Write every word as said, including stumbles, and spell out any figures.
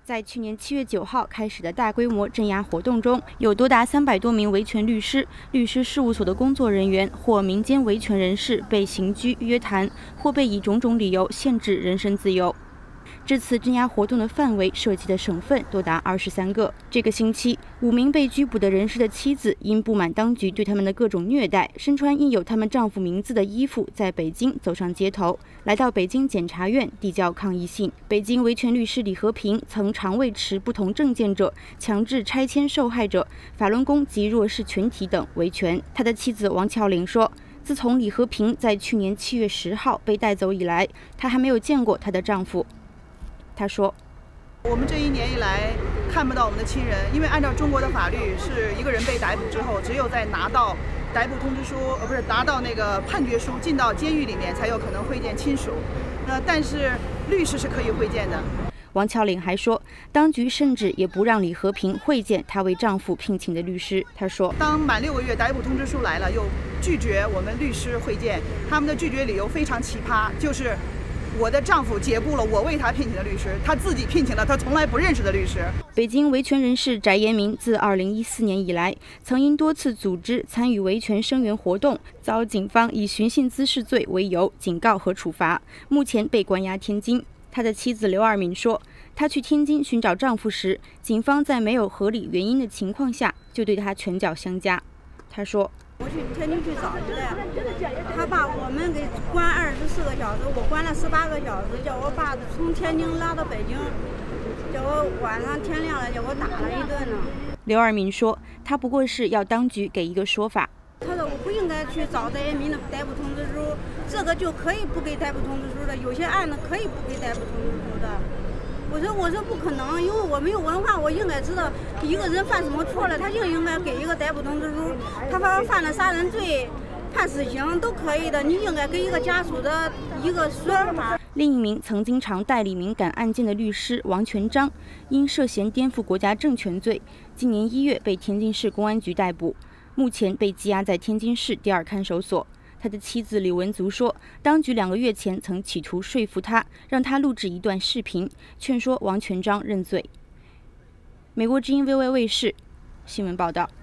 在去年七月九号开始的大规模镇压活动中，有多达三百多名维权律师、律师事务所的工作人员或民间维权人士被刑拘、约谈，或被以种种理由限制人身自由。这次镇压活动的范围涉及的省份多达二十三个。这个星期，五名被拘捕的人士的妻子因不满当局对他们的各种虐待，身穿印有他们丈夫名字的衣服，在北京走上街头，来到北京检察院递交抗议信。北京维权律师李和平曾常为持不同政见者、强制拆迁受害者、法轮功及弱势群体等维权。他的妻子王峭玲说，自从李和平在去年七月十号被带走以来，她还没有见过她的丈夫。他说：“ 我们这一年以来看不到我们的亲人，因为按照中国的法律，是一个人被逮捕之后，只有在拿到逮捕通知书，呃，不是拿到那个判决书，进到监狱里面，才有可能会见亲属。那但是律师是可以会见的。” 王峭玲还说，当局甚至也不让李和平会见她为丈夫聘请的律师。她说， 当满六个月逮捕通知书来了，又拒绝我们律师会见，他们的拒绝理由非常奇葩，就是我的丈夫解雇了我为他聘请的律师，他自己聘请了他从来不认识的律师。 北京维权人士翟延民自二零一四年以来，曾因多次组织参与维权声援活动，遭警方以寻衅滋事罪为由警告和处罚，目前被关押天津。他的妻子刘二敏说，她去天津寻找丈夫时，警方在没有合理原因的情况下，就对她拳脚相加。她说， 我去天津去找去的，他把我们给关二十四个小时，我关了十八个小时，叫我爸从天津拉到北京，叫我晚上天亮了，叫我打了一顿呢。 刘二敏说，他不过是要当局给一个说法。 他说我不应该去找翟延民的逮捕通知书，这个就可以不给逮捕通知书的，有些案子可以不给逮捕通知书的。我说我说不可能，因为我没有文化，我应该知道一个人犯什么错了，他就应该给一个逮捕通知书。他犯犯了杀人罪，判死刑都可以的，你应该给一个家属的一个说法。 另一名曾经常代理敏感案件的律师王全璋，因涉嫌颠覆国家政权罪，今年一月被天津市公安局逮捕，目前被羁押在天津市第二看守所。他的妻子李文足说，当局两个月前曾企图说服他，让他录制一段视频，劝说王全璋认罪。美国之音 V O A 卫视新闻报道。